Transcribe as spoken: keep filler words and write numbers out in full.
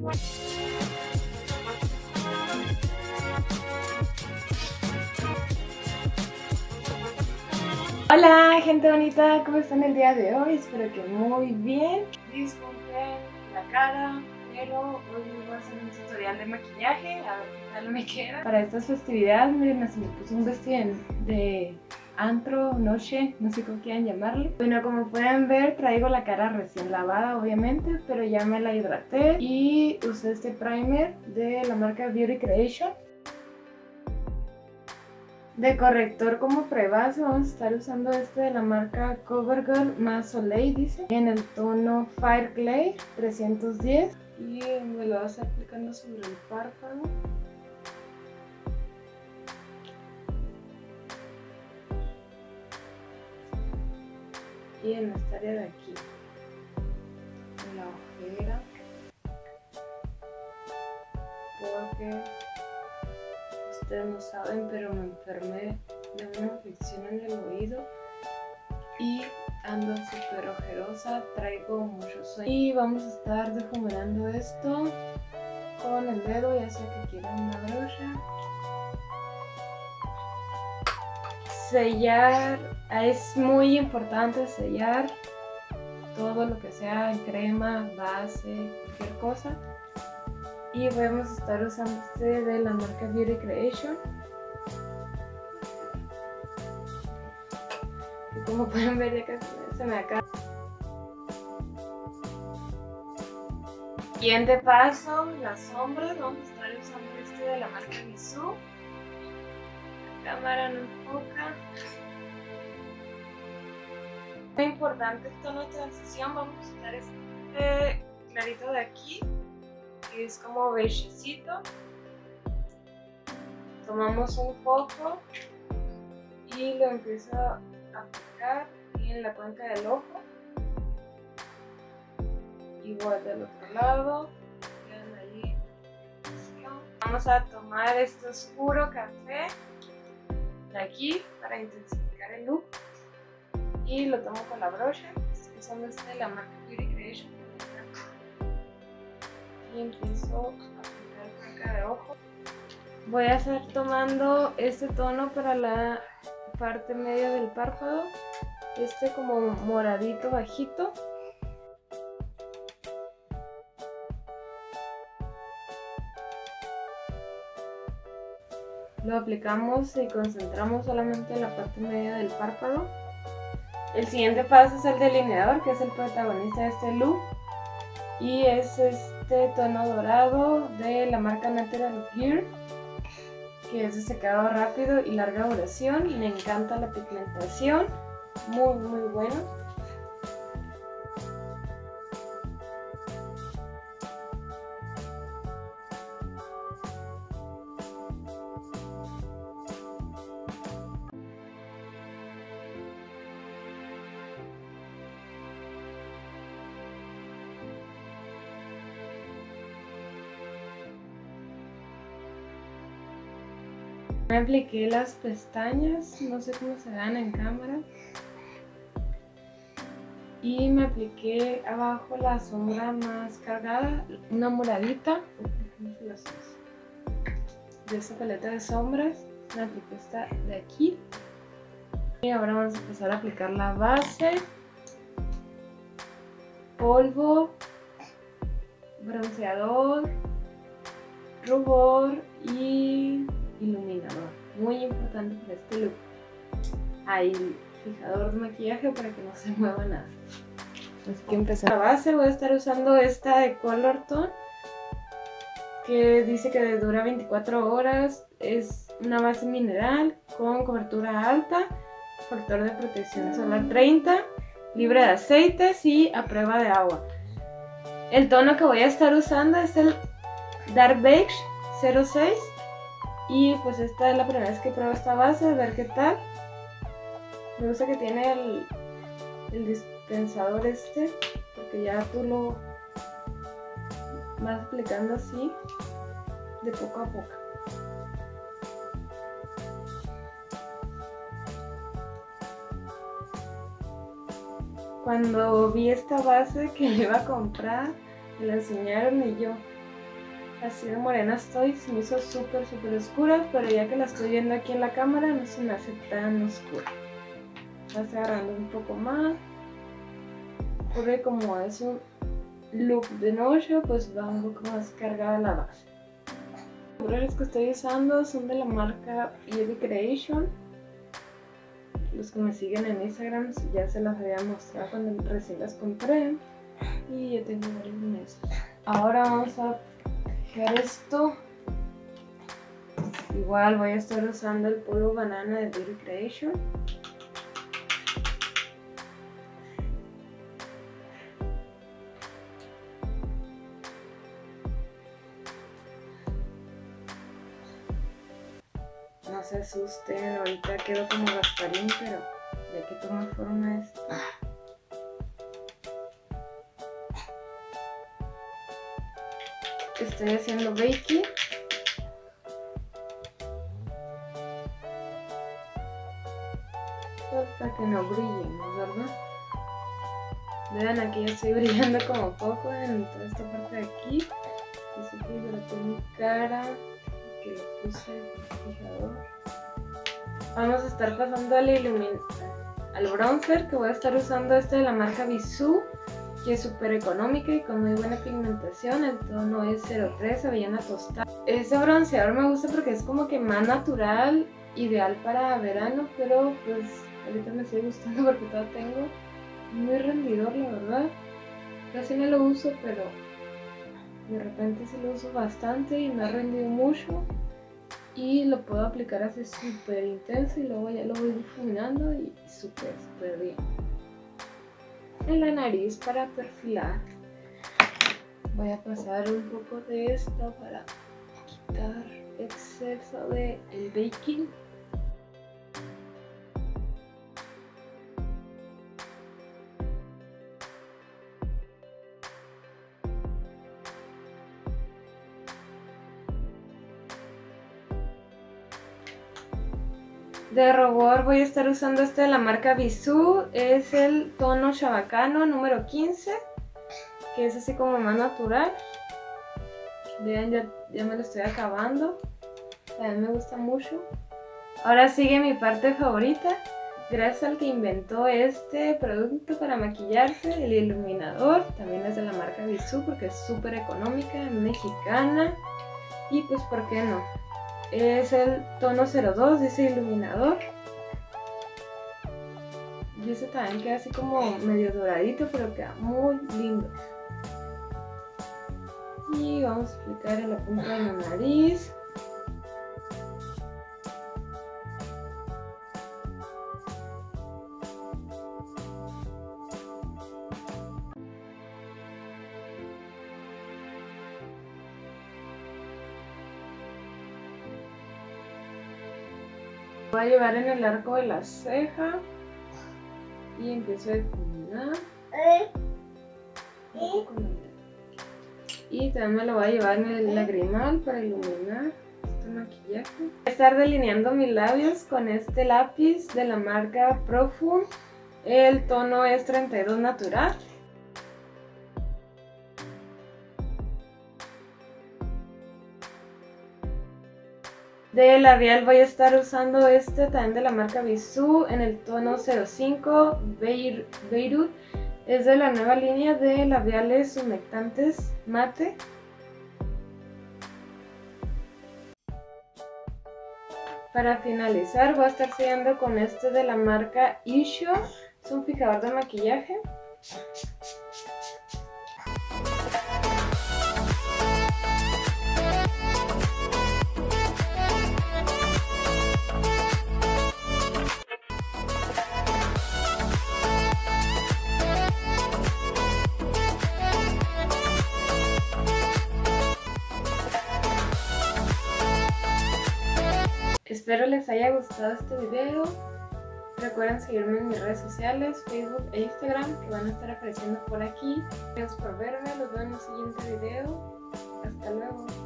Hola gente bonita, ¿cómo están el día de hoy? Espero que muy bien. Disculpen la cara, pero hoy voy a hacer un tutorial de maquillaje, a ver qué tal me queda. Para estas festividades, miren, me puse un vestido de antro, noche, no sé cómo quieran llamarle. Bueno, como pueden ver, traigo la cara recién lavada, obviamente, pero ya me la hidraté y usé este primer de la marca Beauty Creation. De corrector como prebase vamos a estar usando este de la marca CoverGirl más Soleil, dice, en el tono Fire Clay trescientos diez, y me lo vas aplicando sobre el párpado. Y en esta área de aquí, en la ojera, porque ustedes no saben, pero me enfermé de una infección en el oído y ando súper ojerosa, traigo mucho sueño. Y vamos a estar difuminando esto con el dedo, ya sea que quieran una brocha. Sellar, es muy importante sellar todo lo que sea en crema, base, cualquier cosa. Y vamos a estar usando este de la marca Beauty Creation. Y como pueden ver, ya casi se me acaba. Siguiente paso, las sombras. Vamos a estar usando este de la marca Bisú. La cámara no enfoca. Muy importante el tono de transición. Vamos a usar este clarito de aquí, que es como beigecito. Tomamos un poco y lo empiezo a aplicar en la cuenca del ojo, igual del otro lado. Vean ahí. Vamos a tomar este oscuro café de aquí para intensificar el look y lo tomo con la brocha, usando este de la marca Beauty Creation, y empiezo a aplicar cuenca de ojo. Voy a estar tomando este tono para la parte media del párpado, este como moradito bajito. Lo aplicamos y concentramos solamente en la parte media del párpado. El siguiente paso es el delineador, que es el protagonista de este look, y es este tono dorado de la marca Natural Gear, que es de secado rápido y larga duración. Me encanta la pigmentación, muy muy bueno. Me apliqué las pestañas, no sé cómo se vean en cámara. Y me apliqué abajo la sombra más cargada, una moradita de esta paleta de sombras. Me apliqué esta de aquí. Y ahora vamos a empezar a aplicar la base, polvo, bronceador, rubor y iluminador. Muy importante para este look. Hay fijador de maquillaje para que no se mueva nada. Así que empezar. La base voy a estar usando esta de Color Tone, que dice que dura veinticuatro horas. Es una base mineral con cobertura alta, factor de protección solar treinta, libre de aceites y a prueba de agua. El tono que voy a estar usando es el Dark Beige cero seis. Y pues esta es la primera vez que pruebo esta base, a ver qué tal. Me gusta que tiene el, el dispensador este, porque ya tú lo vas aplicando así, de poco a poco. Cuando vi esta base que me iba a comprar, me la enseñaron y yo, así de morena estoy. Se me hizo súper súper oscura, pero ya que la estoy viendo aquí en la cámara no se me hace tan oscura. Vas agarrando un poco más, porque como es un look de noche, pues va un poco más cargada la base. Los colores que estoy usando son de la marca Beauty Creation. Los que me siguen en Instagram ya se las había mostrado cuando recién las compré y ya tengo varios meses. Ahora vamos a fijar esto. Igual voy a estar usando el polvo banana de Beauty Creation. No se asusten, ahorita quedo como Gasparín, pero ya que toma forma esto. Estoy haciendo baking. Para que no brillen, ¿no? ¿Verdad? Vean, aquí ya estoy brillando como poco en toda esta parte de aquí. Así que hidraté mi cara, que le puse el fijador. Vamos a estar pasando al ilumin al bronzer, que voy a estar usando este de la marca Bisú, que es súper económica y con muy buena pigmentación. El tono es cero tres, avellana tostada. Este bronceador me gusta porque es como que más natural, ideal para verano, pero pues ahorita me sigue gustando porque todo tengo muy rendidor, la verdad. Casi no lo uso, pero de repente sí lo uso bastante y me ha rendido mucho. Y lo puedo aplicar así súper intenso y luego ya lo voy difuminando y súper, súper bien. En la nariz para perfilar voy a pasar un poco de esto para quitar exceso de el baking. De rubor voy a estar usando este de la marca Bisú, es el tono Chabacano número quince, que es así como más natural. Vean, ya, ya me lo estoy acabando, también me gusta mucho. Ahora sigue mi parte favorita, gracias al que inventó este producto para maquillarse, el iluminador. También es de la marca Bisú porque es súper económica, mexicana y pues ¿por qué no? Es el tono cero dos, dice iluminador. Y ese también queda así como medio doradito, pero queda muy lindo. Y vamos a aplicar en la punta de la nariz. Voy a llevar en el arco de la ceja y empiezo a difuminar. Y también me lo voy a llevar en el lagrimal para iluminar este maquillaje. Voy a estar delineando mis labios con este lápiz de la marca Profume. El tono es treinta y dos natural. De labial voy a estar usando este también de la marca Bisú en el tono cero cinco Beirut. Es de la nueva línea de labiales humectantes mate. Para finalizar voy a estar sellando con este de la marca Isho. Es un fijador de maquillaje. Espero les haya gustado este video. Recuerden seguirme en mis redes sociales, Facebook e Instagram, que van a estar apareciendo por aquí. Gracias por verme, los veo en el siguiente video. Hasta luego.